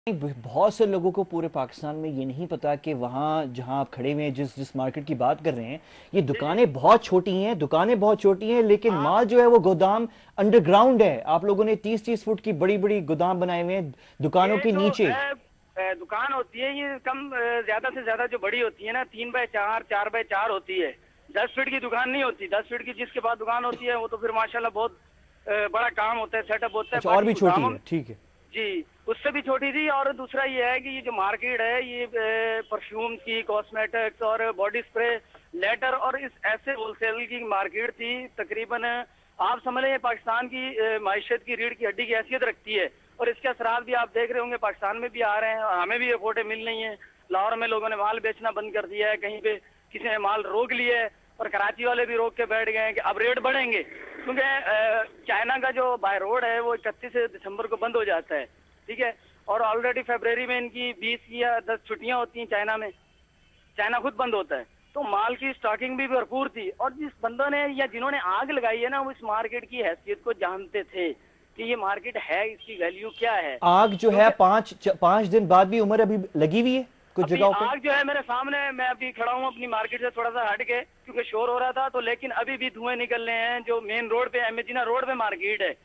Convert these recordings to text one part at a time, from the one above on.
بہت سے لوگوں کو پورے پاکستان میں یہ نہیں پتا کہ وہاں جہاں آپ کھڑے ہوئے ہیں جس مارکیٹ کی بات کر رہے ہیں یہ جی جی دکانیں بہت چھوٹی ہیں لیکن ہاں مال جو ہے وہ گودام انڈر گراؤنڈ ہے. آپ لوگوں نے 30 فٹ کی بڑی بڑی گودام بنائے ہوئے ہیں دکانوں یہ کے جو نیچے. دکان ہوتی ہے یہ کم زیادہ سے زیادہ جو بڑی ہوتی ہے نا 3x4 4x4 ہوتی ہے. 10 فٹ کی دکان نہیں ہوتی. 10 فٹ کی جس کے بعد دکان ہوتی ہے وہ تو پھر ماشاءاللہ بہت بڑا کام ہوتا ہے, سیٹ اپ ہوتا ہے. اچھا, اور باقی بھی چھوٹی گوداموں ہے, ٹھیک ہے. جی اس سے بھی چھوٹی تھی. اور دوسرا یہ ہے کہ یہ جو مارکیٹ ہے یہ پرفیوم کی, کاسمیٹکس اور باڈی اسپرے, لیٹر اور اس ایسے ہول سیل کی مارکیٹ تھی. تقریباً آپ سمجھ لیں پاکستان کی معیشت کی ریڑھ کی ہڈی کی حیثیت رکھتی ہے. اور اس کے اثرات بھی آپ دیکھ رہے ہوں گے پاکستان میں بھی آ رہے ہیں. ہمیں بھی رپورٹیں مل رہی ہیں. لاہور میں لوگوں نے مال بیچنا بند کر دیا ہے, کہیں پہ کسی نے مال روک لیا ہے, اور کراچی والے بھی روک کے بیٹھ گئے ہیں کہ اب ریٹ بڑھیں گے, کیونکہ چائنا کا جو بائی روڈ ہے وہ 31 دسمبر کو بند ہو جاتا ہے. ٹھیک ہے, اور آلریڈی فیبرری میں ان کی 20 یا 10 چھٹیاں ہوتی ہیں چائنا میں. چائنا خود بند ہوتا ہے, تو مال کی سٹاکنگ بھی بھرپور تھی. اور جس بندوں نے یا جنہوں نے آگ لگائی ہے نا وہ اس مارکیٹ کی حیثیت کو جانتے تھے کہ یہ مارکیٹ ہے, اس کی ویلیو کیا ہے. آگ جو ہے کیونکہ 5 دن بعد بھی عمر ابھی لگی ہوئی ہے کچھ ابھی جگہوں پہ. آگ جو ہے میرے سامنے, میں ابھی کھڑا ہوں اپنی مارکیٹ سے تھوڑا سا ہٹ کے کیونکہ شور ہو رہا تھا, تو لیکن ابھی بھی دھوئیں نکل رہے ہیں جو مین روڈ پہ امیجینا روڈ پہ مارکیٹ ہے.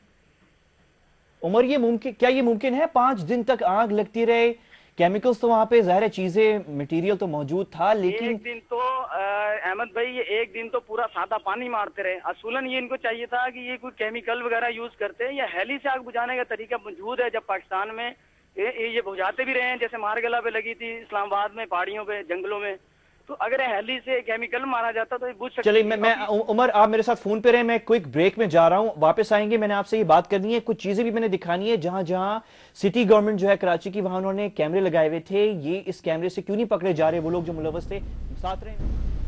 عمر کیا یہ ممکن ہے 5 دن تک آگ لگتی رہے؟ کیمیکلز تو وہاں پہ ظاہر چیزیں مٹیریل تو موجود تھا لیکن ایک دن تو احمد بھائی یہ ایک دن تو پورا سادہ پانی مارتے رہے. اصولاً یہ ان کو چاہیے تھا کہ یہ کوئی کیمیکل وغیرہ یوز کرتے, یا ہیلی سے آگ بجھانے کا طریقہ موجود ہے جب پاکستان میں یہ بجھاتے بھی رہے ہیں, جیسے مارگلا پہ لگی تھی, اسلام آباد میں پہاڑیوں پہ جنگلوں میں. تو اگر ہیلی سے کیمیکل مارا جاتا تو یہ بجھ چلے سکتی تھی. میں ابھی عمر آپ میرے ساتھ فون پہ رہے, میں کوئک بریک میں جا رہا ہوں, واپس آئیں گے. میں نے آپ سے یہ بات کرنی ہے, کچھ چیزیں بھی میں نے دکھانی ہے جہاں جہاں سٹی گورنمنٹ جو ہے کراچی کی, وہاں انہوں نے کیمرے لگائے ہوئے تھے. یہ اس کیمرے سے کیوں نہیں پکڑے جا رہے وہ لوگ جو ملوث تھے؟ ساتھ رہے.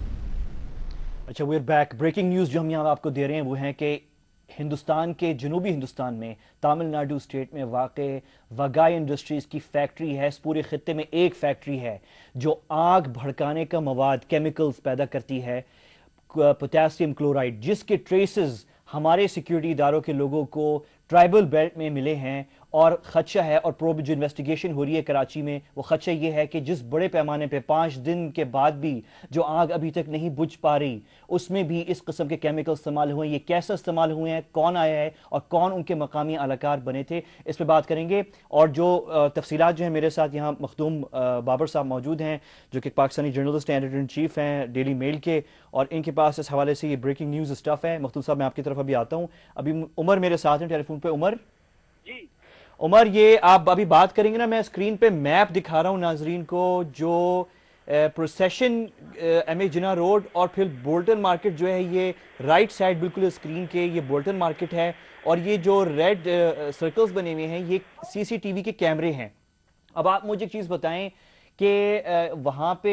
اچھا, ویئر بیک. بریکنگ نیوز جو ہم یہاں آپ کو دے رہے ہیں وہ ہے کہ ہندوستان کے جنوبی ہندوستان میں تامل ناڈو اسٹیٹ میں واقع وگائی انڈسٹریز کی فیکٹری ہے. اس پورے خطے میں ایک فیکٹری ہے جو آگ بھڑکانے کا مواد کیمیکلز پیدا کرتی ہے, پوٹیسیم کلورائڈ, جس کے ٹریسز ہمارے سیکیورٹی اداروں کے لوگوں کو ٹرائبل بیلٹ میں ملے ہیں. اور خدشہ ہے, اور پروب جو انویسٹیگیشن ہو رہی ہے کراچی میں, وہ خدشہ یہ ہے کہ جس بڑے پیمانے پہ 5 دن کے بعد بھی جو آگ ابھی تک نہیں بجھ پا رہی, اس میں بھی اس قسم کے کیمیکل استعمال ہوئے ہیں. یہ کیسے استعمال ہوئے ہیں, کون آیا ہے, اور کون ان کے مقامی اہلکار بنے تھے, اس پہ بات کریں گے. اور جو تفصیلات جو ہیں میرے ساتھ یہاں مخدوم بابر صاحب موجود ہیں جو کہ پاکستانی جرنلسٹ ہیں, ایڈیٹر ان چیف ہیں ڈیلی میل کے, اور ان کے پاس اس حوالے سے یہ بریکنگ نیوز اسٹف ہے. مخدوم صاحب میں آپ کی طرف ابھی آتا ہوں. ابھی عمر میرے ساتھ ہیں ٹیلی فون پہ. جی عمر یہ آپ ابھی بات کریں گے نا, میں اسکرین پہ میپ دکھا رہا ہوں ناظرین کو, جو procession M A Jinnah road اور پھر بولٹن مارکیٹ جو ہے, یہ رائٹ سائڈ بالکل اسکرین کے یہ بولٹن مارکیٹ ہے. اور یہ جو ریڈ سرکلز بنے ہوئے ہیں یہ سی سی ٹی وی کے کیمرے ہیں. اب آپ مجھے ایک چیز بتائیں کہ وہاں پہ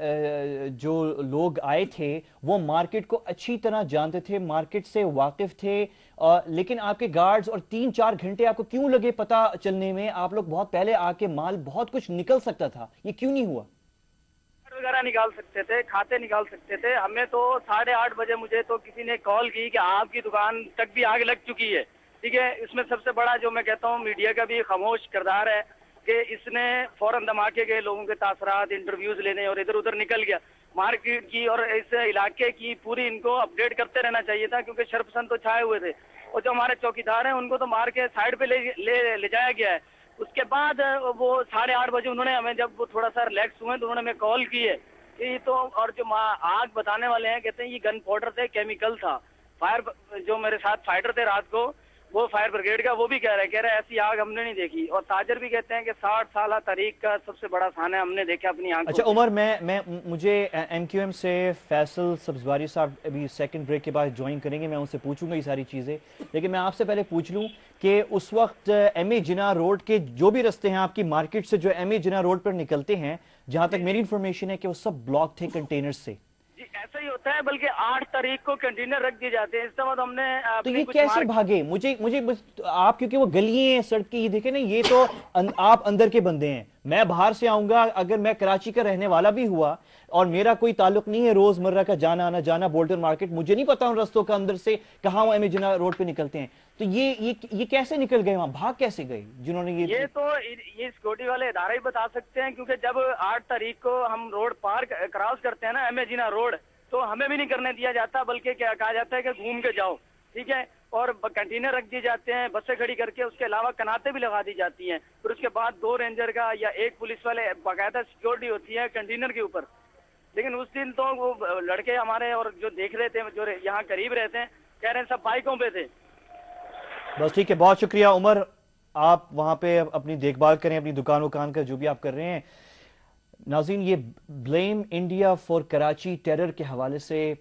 جو لوگ آئے تھے وہ مارکیٹ کو اچھی طرح جانتے تھے, مارکیٹ سے واقف تھے, لیکن آپ کے گارڈز اور 3-4 گھنٹے آپ کو کیوں لگے پتہ چلنے میں؟ آپ لوگ بہت پہلے آ کے مال بہت کچھ نکل سکتا تھا, یہ کیوں نہیں ہوا؟ وغیرہ نکال سکتے تھے, کھاتے نکال سکتے تھے. ہمیں تو 8:30 بجے مجھے تو کسی نے کال کی کہ آپ کی دکان تک بھی آگ لگ چکی ہے. ٹھیک ہے, اس میں سب سے بڑا جو میں کہتا ہوں میڈیا کا بھی خاموش کردار ہے کہ اس نے فوراً دھماکے کے لوگوں کے تاثرات انٹرویوز لینے اور ادھر ادھر نکل گیا. مارکیٹ کی اور اس علاقے کی پوری ان کو اپڈیٹ کرتے رہنا چاہیے تھا, کیونکہ شرپسند تو چھائے ہوئے تھے. اور جو ہمارے چوکیدار ہیں ان کو تو مار کے سائڈ پہ لے جایا گیا ہے. اس کے بعد وہ 8:30 بجے انہوں نے ہمیں, جب وہ تھوڑا سا ریلیکس ہوئے تو انہوں نے ہمیں کال کی ہے کہ تو, اور جو آگ بتانے والے ہیں کہتے ہیں یہ گن پاؤڈر تھے, کیمیکل تھا. فائر جو میرے ساتھ فائٹر تھے رات کو, وہ فائر بریگیڈ کا, وہ بھی کہہ رہے ایسی آگ ہم نے نہیں دیکھی. اور تاجر بھی کہتے ہیں کہ 60 سالہ تاریخ کا سب سے بڑا سانحہ ہم نے دیکھا اپنی آنکھوں اچھا سے. عمر, مجھے ایم کیو ایم سے فیصل سبزواری صاحب ابھی سیکنڈ بریک کے بعد جوائن کریں گے, میں ان سے پوچھوں گا یہ ساری چیزیں. لیکن میں آپ سے پہلے پوچھ لوں کہ اس وقت ایم اے جناح روڈ کے جو بھی رستے ہیں آپ کی مارکیٹ سے جو ایم اے جناح روڈ پر نکلتے ہیں, جہاں تک میری انفارمیشن ہے کہ وہ سب بلاک تھے کنٹینر سے. جی ایسا ہی ہوتا ہے, بلکہ 8 تاریخ کو کنٹینر رکھ دیے جاتے ہیں. اس کے بعد ہم نے تو اپنی یہ کچھ کیسے بھاگے؟ مجھے آپ, کیونکہ وہ گلیاں ہیں سڑک کی, یہ دیکھیں نا, یہ تو آپ اندر کے بندے ہیں, میں باہر سے آؤں گا, اگر میں کراچی کا رہنے والا بھی ہوا اور میرا کوئی تعلق نہیں ہے روزمرہ کا جانا آنا جانا بولٹن مارکیٹ, مجھے نہیں پتا ان رستوں کا اندر سے کہاں وہ ایم اے جناح روڈ پہ نکلتے ہیں. تو یہ کیسے نکل گئے وہاں, بھاگ کیسے گئے جنہوں نے یہ تو یہ سیکورٹی والے ادارے ہی بتا سکتے ہیں, کیونکہ جب 8 تاریخ کو ہم روڈ پار کراس کرتے ہیں نا, ایم اے جینا روڈ, تو ہمیں بھی نہیں کرنے دیا جاتا, بلکہ کیا کہا جاتا ہے کہ گھوم کے جاؤ, ٹھیک ہے, اور کنٹینر رکھ دیے جاتے ہیں, بسیں کھڑی کر کے, اس کے علاوہ کناتے بھی لگا دی جاتی ہیں, پھر اس کے بعد 2 رینجر کا یا 1 پولیس والے باقاعدہ سیکورٹی ہوتی ہے کنٹینر کے اوپر. لیکن اس دن تو وہ لڑکے ہمارے اور جو دیکھ رہے تھے, جو یہاں قریب رہتے ہیں, کہہ رہے ہیں سب بائکوں پہ تھے. بس ٹھیک ہے, بہت شکریہ عمر, آپ وہاں پہ اپنی دیکھ بھال کریں, اپنی دکان وکان کا جو بھی آپ کر رہے ہیں. ناظرین, یہ blame India for Karachi terror کے حوالے سے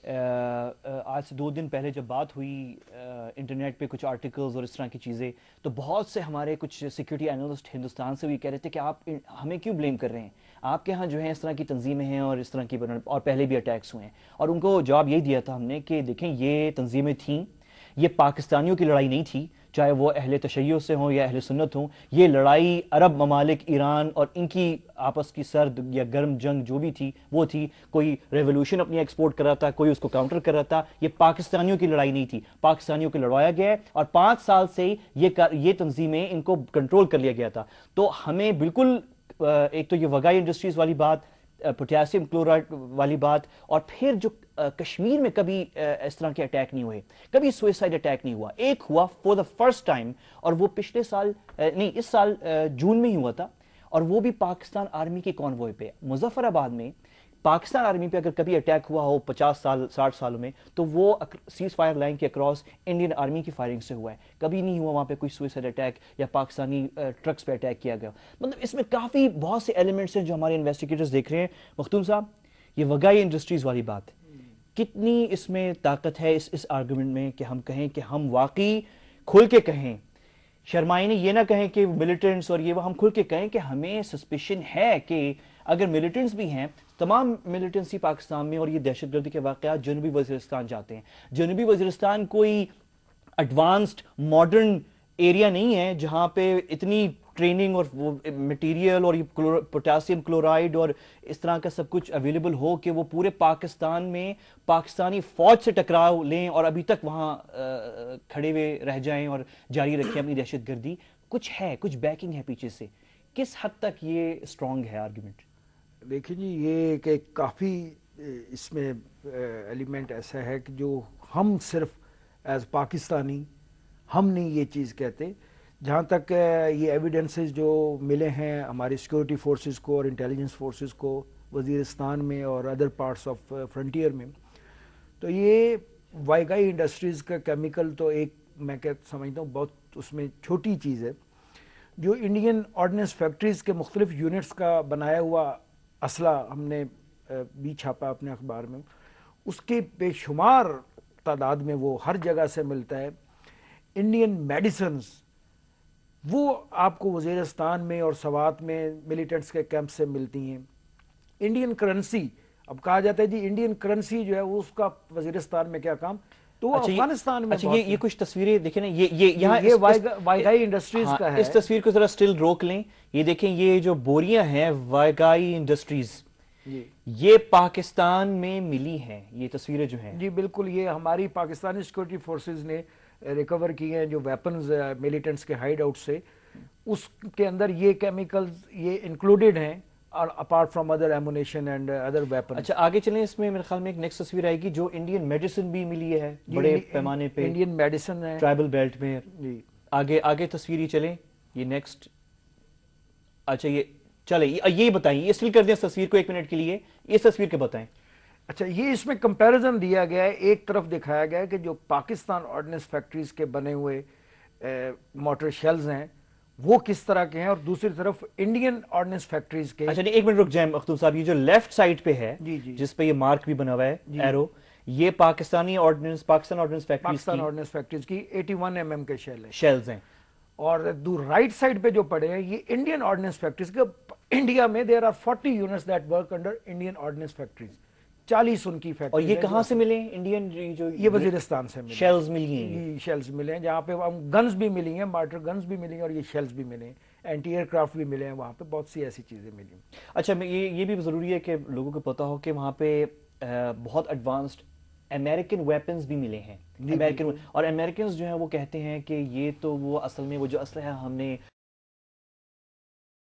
آج سے 2 دن پہلے جب بات ہوئی انٹرنیٹ پہ کچھ آرٹیکلز اور اس طرح کی چیزیں, تو بہت سے ہمارے کچھ سیکیورٹی اینالسٹ ہندوستان سے بھی کہہ رہے تھے کہ آپ ہمیں کیوں بلیم کر رہے ہیں, آپ کے ہاں جو ہیں اس طرح کی تنظیمیں ہیں اور اس طرح کی, اور پہلے بھی اٹیکس ہوئے ہیں. اور ان کو جواب یہی دیا تھا ہم نے کہ دیکھیں یہ تنظیمیں تھیں, یہ پاکستانیوں کی لڑائی نہیں تھی, چاہے وہ اہل تشیع سے ہوں یا اہل سنت ہوں. یہ لڑائی عرب ممالک, ایران اور ان کی آپس کی سرد یا گرم جنگ جو بھی تھی وہ تھی. کوئی ریولوشن اپنی ایکسپورٹ کر رہا تھا, کوئی اس کو کاؤنٹر کر رہا تھا. یہ پاکستانیوں کی لڑائی نہیں تھی, پاکستانیوں کو لڑوایا گیا ہے, اور 5 سال سے یہ تنظیمیں ان کو کنٹرول کر لیا گیا تھا. تو ہمیں بالکل ایک تو یہ وگائی انڈسٹریز والی بات, پوٹیشیم کلورائڈ والی بات, اور پھر جو کشمیر میں کبھی اس طرح کے اٹیک نہیں ہوئے, کبھی سوئسائڈ اٹیک نہیں ہوا. ایک ہوا فور دا فرسٹ ٹائم, اور وہ پچھلے سال نہیں, اس سال جون میں ہی ہوا تھا, اور وہ بھی پاکستان آرمی کے کانوائے پہ. مظفر آباد میں پاکستان آرمی پہ اگر کبھی اٹیک ہوا ہو 50 سال 60 سالوں میں, تو وہ سیز فائر لائن کے اکراس انڈین آرمی کی فائرنگ سے ہوا ہے. کبھی نہیں ہوا وہاں پہ کوئی سوئسائڈ اٹیک یا پاکستانی ٹرکس پہ اٹیک کیا گیا. مطلب اس میں کافی بہت سے ایلیمنٹس ہیں جو ہمارے انویسٹیگیٹرز دیکھ رہے ہیں. مختوم صاحب, یہ وگائی انڈسٹریز والی بات, کتنی اس میں طاقت ہے اس آرگومنٹ میں کہ ہم کہیں کہ ہم واقعی کھل کے کہیں, شرمائے نہیں, یہ نہ کہیں کہ ملیٹنٹس اور یہ وہ, ہم کھل کے کہیں کہ ہمیں سسپیشن ہے کہ اگر ملیٹنٹس بھی ہیں, تمام ملیٹنسی پاکستان میں, اور یہ دہشت گردی کے واقعات جنوبی وزیرستان جاتے ہیں. جنوبی وزیرستان کوئی ایڈوانسڈ ماڈرن ایریا نہیں ہے جہاں پہ اتنی ٹریننگ اور مٹیریل اور یہ پوٹاسیم کلورائڈ اور اس طرح کا سب کچھ اویلیبل ہو کہ وہ پورے پاکستان میں پاکستانی فوج سے ٹکراؤ لیں اور ابھی تک وہاں کھڑے ہوئے رہ جائیں اور جاری رکھیں اپنی دہشت گردی. کچھ ہے, کچھ بیکنگ ہے پیچھے سے. کس حد تک یہ اسٹرانگ ہے آرگومنٹ؟ دیکھیں جی, یہ کہ کافی اس میں ایلیمنٹ ایسا ہے کہ جو ہم صرف ایز پاکستانی ہم نہیں یہ چیز کہتے. جہاں تک یہ ایویڈنسز جو ملے ہیں ہماری سیکورٹی فورسز کو اور انٹیلیجنس فورسز کو وزیرستان میں اور ادر پارٹس آف فرنٹیئر میں, تو یہ وائگائی انڈسٹریز کا کیمیکل تو ایک میں سمجھتا ہوں بہت اس میں چھوٹی چیز ہے. جو انڈین آرڈننس فیکٹریز کے مختلف یونٹس کا بنایا ہوا اسلحہ ہم نے بھی چھاپا اپنے اخبار میں, اس کے بے شمار تعداد میں وہ ہر جگہ سے ملتا ہے. انڈین میڈیسنز وہ آپ کو وزیرستان میں اور سوات میں ملیٹنٹس کے کیمپ سے ملتی ہیں. انڈین کرنسی, اب کہا جاتا ہے جی انڈین کرنسی جو ہے اس کا وزیرستان میں کیا کام, تو افغانستان میں یہ کچھ تصویریں دیکھیں نا, یہ وائگائی انڈسٹریز کا ہے. اس تصویر کو ذرا سٹل روک لیں. یہ دیکھیں, یہ جو بوریاں ہیں وائگائی انڈسٹریز, یہ پاکستان میں ملی ہیں, یہ تصویریں جو ہیں. جی بالکل, یہ ہماری پاکستانی سیکورٹی فورسز نے ریکور کی ہیں جو ویپنز ملیٹنٹس کے ہائیڈ آؤٹ سے. اس کے اندر یہ کیمیکلز یہ انکلوڈیڈ ہیں, اور apart from other ammunition and other weapon. اچھا آگے چلیں, اس میں میرے خیال میں ایک نیکسٹ تصویر آئے گی جو انڈین میڈیسن بھی ملی ہے بڑے پیمانے پہ, انڈین میڈیسن ہے ٹرائبل بیلٹ میں. جی آگے تصویر ہی چلیں, یہ نیکسٹ. اچھا یہ چلے, یہ بتائیں, یہ سل کر دیں اس تصویر کو 1 منٹ کے لیے, اس تصویر کے بتائیں. اچھا, یہ اس میں کمپیریزن دیا گیا ہے. ایک طرف دکھایا گیا ہے کہ جو پاکستان آرڈننس فیکٹریز کے بنے ہوئے موٹر شیلز ہیں وہ کس طرح کے ہیں, اور دوسری طرف انڈین آرڈننس فیکٹریز کے. اچھا 1 منٹ رک جائیں مختوم صاحب, یہ جو لیفٹ سائڈ پہ ہے جس پہ یہ مارک بھی بنا ہوا ہے ایرو, یہ پاکستان آرڈننس فیکٹریز کی 81 mm کے شیلز ہیں. اور رائٹ سائڈ پہ جو پڑے ہیں یہ انڈین آرڈننس فیکٹریز کے. انڈیا میں there are 40 units that work under Indian ordnance factories, 40 ان کی فیکٹری. اور یہ کہاں سے ملے انڈین, جو یہ وزیرستان سے ملے, شیلز ملی ہیں, یہ شیلز ملے ہیں جہاں پہ گنز بھی ملی ہیں, مارٹر گنز بھی ملی ہیں, اور یہ شیلز بھی ملے ہیں, اینٹی ایئر کرافٹ بھی ملے ہیں وہاں پہ, بہت سی ایسی چیزیں ملی ہیں. اچھا یہ بھی ضروری ہے کہ لوگوں کو پتہ ہو کہ وہاں پہ بہت ایڈوانسڈ امریکن ویپنز بھی ملے ہیں، امریکن، اور امریکنز جو ہیں وہ کہتے ہیں کہ یہ تو وہ اصل میں وہ جو اسلحہ ہم نے